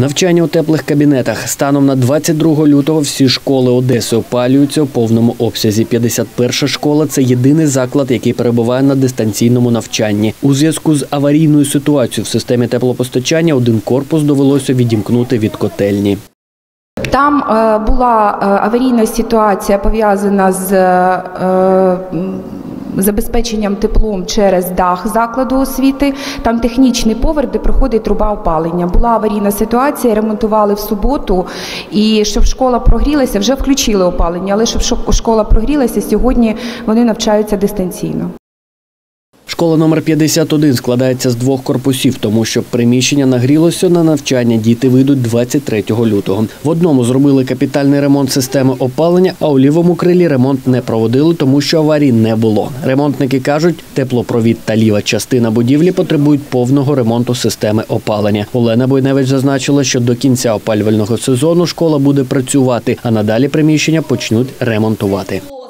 Навчання у теплих кабінетах. Станом на 22 лютого всі школи Одеси опалюються у повному обсязі. 51-ша школа – це єдиний заклад, який перебуває на дистанційному навчанні. У зв'язку з аварійною ситуацією в системі теплопостачання один корпус довелося відімкнути від котельні. Там була аварійна ситуація, пов'язана з забезпеченням теплом через дах закладу освіти. Там технічний поверх, де проходить труба опалення. Була аварійна ситуація, ремонтували в суботу. І щоб школа прогрілася, вже включили опалення, але щоб школа прогрілася, сьогодні вони навчаються дистанційно. Школа номер 51 складається з 2 корпусів, тому що приміщення нагрілося на навчання, діти вийдуть 23 лютого. В одному зробили капітальний ремонт системи опалення, а у лівому крилі ремонт не проводили, тому що аварій не було. Ремонтники кажуть, теплопровід та ліва частина будівлі потребують повного ремонту системи опалення. Олена Бойневич зазначила, що до кінця опалювального сезону школа буде працювати, а надалі приміщення почнуть ремонтувати.